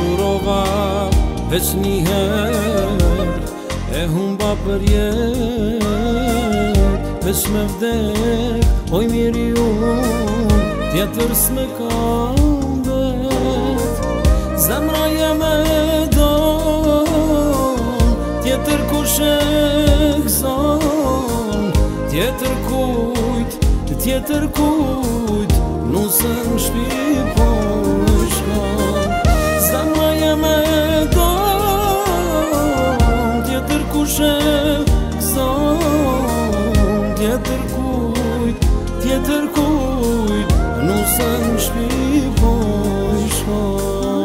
Dashurova veç njëherë, e humba për jetë, veç me vdek, oj miri unë, tjetër s'me kam vet. Zemra jeme don, tjetër kush e gëzon, tjetër kujt, nusën shpi po shkon. Zemra jeme don, tjetër kush e gëzon, tjetër kujt, nusën shpi po shkon.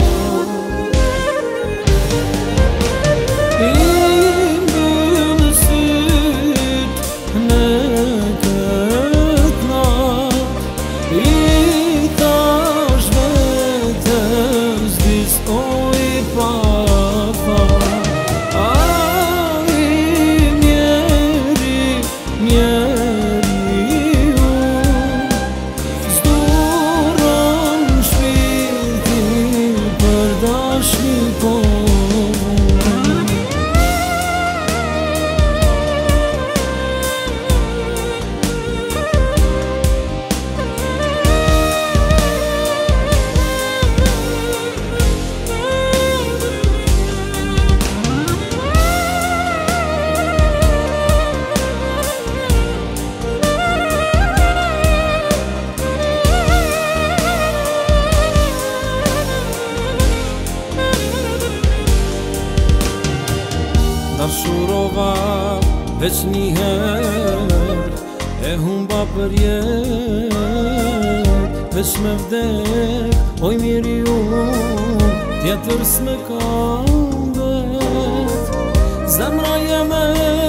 Dashurova veç njëherë, e humba për jetë, veç me vdek, oj miri unë, tjetër s'me kam vet. Zemra jeme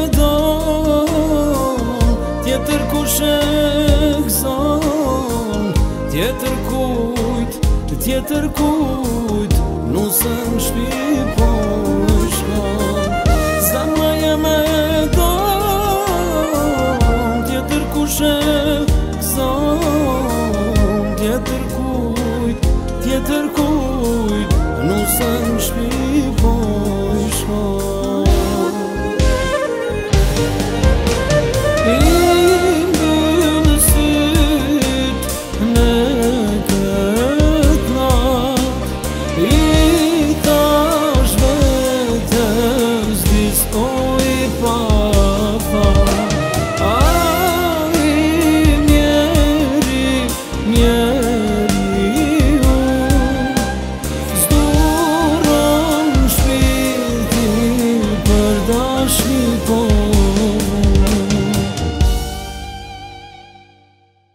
don, tjetër kush e gëzon, tjetër kujt, nusën shpi po